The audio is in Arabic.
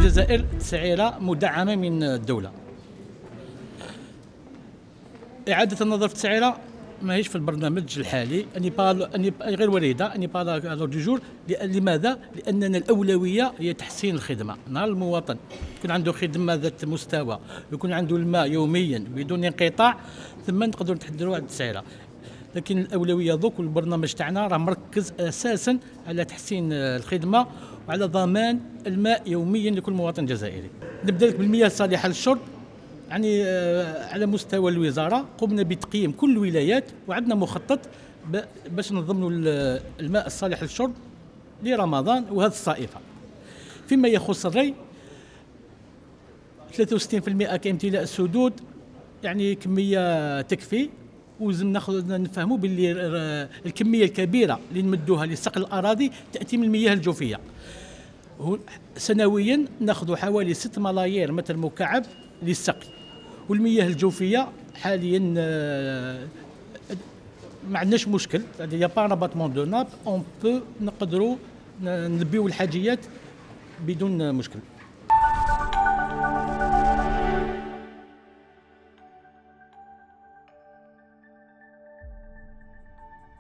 الجزائر تسعيره مدعمه من الدوله. اعاده النظر في التسعيره ماهيش في البرنامج الحالي، غير وارده، اني با دو جور. لماذا؟ لاننا الاولويه هي تحسين الخدمه. نهار المواطن يكون عنده خدمه ذات مستوى، يكون عنده الماء يوميا بدون انقطاع، ثم نقدروا نتحدثوا على التسعيره. لكن الاولويه دوك والبرنامج تاعنا راه مركز اساسا على تحسين الخدمه وعلى ضمان الماء يوميا لكل مواطن جزائري. نبدا لك بالمياه الصالحه للشرب. يعني على مستوى الوزاره قمنا بتقييم كل الولايات وعندنا مخطط باش نضمنوا الماء الصالح للشرب لرمضان وهذه الصائفه. فيما يخص الري 63% كامتلاء السدود، يعني كميه تكفي. ولازم نفهموا باللي الكميه الكبيره اللي نمدوها لسقي الاراضي تاتي من المياه الجوفيه. سنويا ناخذ حوالي 6 ملايير متر مكعب للسقي، والمياه الجوفيه حاليا ما عندناش مشكل، يا با راباتمون دو ناب، اون بو نقدروا نلبيو الحاجيات بدون مشكل.